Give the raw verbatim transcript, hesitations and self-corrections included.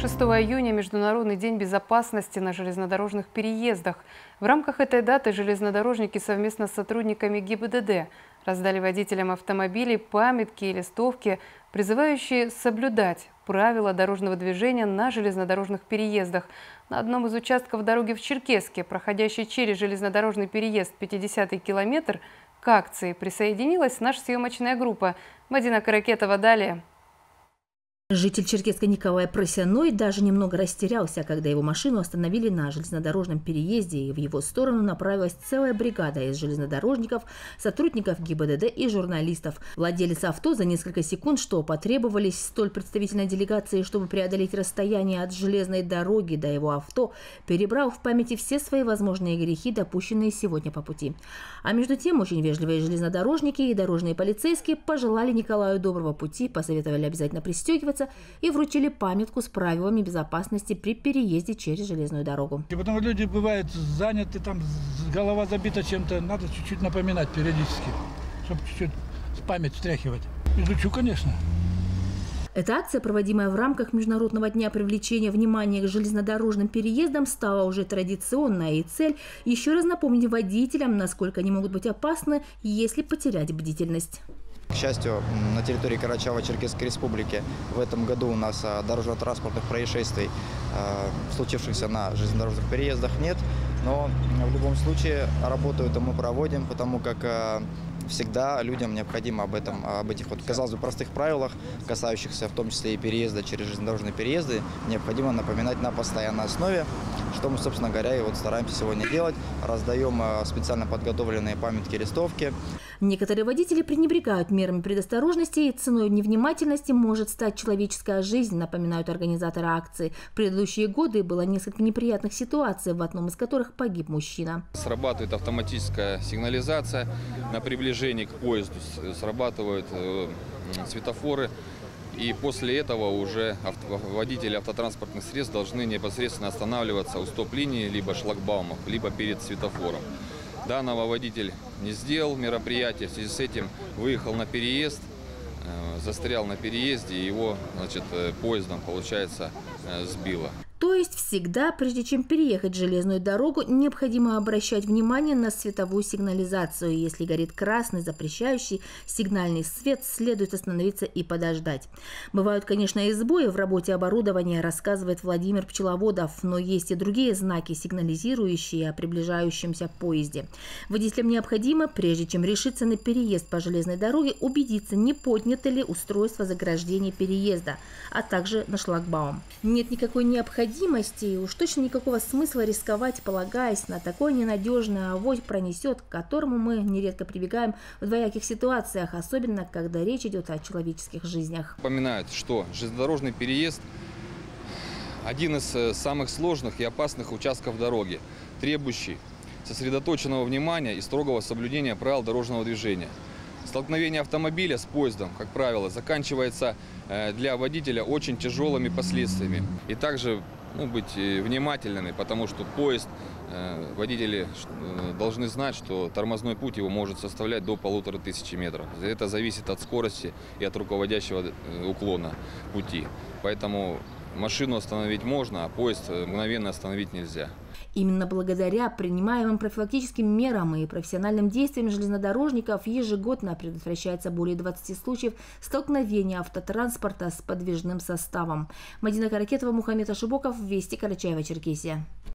шестого июня – Международный день безопасности на железнодорожных переездах. В рамках этой даты железнодорожники совместно с сотрудниками ГИБДД раздали водителям автомобилей памятки и листовки, призывающие соблюдать правила дорожного движения на железнодорожных переездах. На одном из участков дороги в Черкесске, проходящей через железнодорожный переезд пятидесятый километр, к акции присоединилась наша съемочная группа. Мадина Каракетова далее. Житель Черкесска Николай Просяной даже немного растерялся, когда его машину остановили на железнодорожном переезде, и в его сторону направилась целая бригада из железнодорожников, сотрудников ГИБДД и журналистов. Владелец авто за несколько секунд, что потребовались столь представительной делегации, чтобы преодолеть расстояние от железной дороги до его авто, перебрал в памяти все свои возможные грехи, допущенные сегодня по пути. А между тем очень вежливые железнодорожники и дорожные полицейские пожелали Николаю доброго пути, посоветовали обязательно пристегиваться и вручили памятку с правилами безопасности при переезде через железную дорогу. И потому люди бывают заняты, там голова забита чем-то, надо чуть-чуть напоминать периодически, чтобы чуть-чуть память встряхивать. Изучу, конечно. Эта акция, проводимая в рамках Международного дня привлечения внимания к железнодорожным переездам, стала уже традиционной, и цель – еще раз напомнить водителям, насколько они могут быть опасны, если потерять бдительность. К счастью, на территории Карачаево-Черкесской республики в этом году у нас дорожно-транспортных происшествий, случившихся на железнодорожных переездах, нет. Но в любом случае работу эту мы проводим, потому как всегда людям необходимо об этом, об этих, вот, казалось бы, простых правилах, касающихся в том числе и переезда через железнодорожные переезды, необходимо напоминать на постоянной основе, что мы, собственно говоря, и вот стараемся сегодня делать. Раздаем специально подготовленные памятки, листовки. Некоторые водители пренебрегают мерами предосторожности, и ценой невнимательности может стать человеческая жизнь, напоминают организаторы акции. В предыдущие годы было несколько неприятных ситуаций, в одном из которых погиб мужчина. Срабатывает автоматическая сигнализация на приближение к поезду, срабатывают светофоры. И после этого уже водители автотранспортных средств должны непосредственно останавливаться у стоп-линии, либо шлагбаумов, либо перед светофором. Данного водитель не сделал мероприятие, в связи с этим выехал на переезд, застрял на переезде, и его, значит, поездом, получается, сбило. То есть всегда, прежде чем переехать железную дорогу, необходимо обращать внимание на световую сигнализацию. Если горит красный, запрещающий сигнальный свет, следует остановиться и подождать. Бывают, конечно, и сбои в работе оборудования, рассказывает Владимир Пчеловодов, но есть и другие знаки, сигнализирующие о приближающемся поезде. Водителям необходимо, прежде чем решиться на переезд по железной дороге, убедиться, не поднято ли устройство заграждения переезда, а также на шлагбаум. Нет никакой необходимости и уж точно никакого смысла рисковать, полагаясь на такой ненадежный авось пронесет, к которому мы нередко прибегаем в двояких ситуациях, особенно когда речь идет о человеческих жизнях. Напоминают, что железнодорожный переезд – один из самых сложных и опасных участков дороги, требующий сосредоточенного внимания и строгого соблюдения правил дорожного движения. Столкновение автомобиля с поездом, как правило, заканчивается для водителя очень тяжелыми последствиями. И также ну, быть внимательными, потому что поезд, водители должны знать, что тормозной путь его может составлять до полутора тысячи метров. Это зависит от скорости и от руководящего уклона пути. Поэтому машину остановить можно, а поезд мгновенно остановить нельзя. Именно благодаря принимаемым профилактическим мерам и профессиональным действиям железнодорожников ежегодно предотвращается более двадцати случаев столкновения автотранспорта с подвижным составом. Мадина Каракетова, Мухаммед Ашибоков, Вести, Карачаево-Черкесия.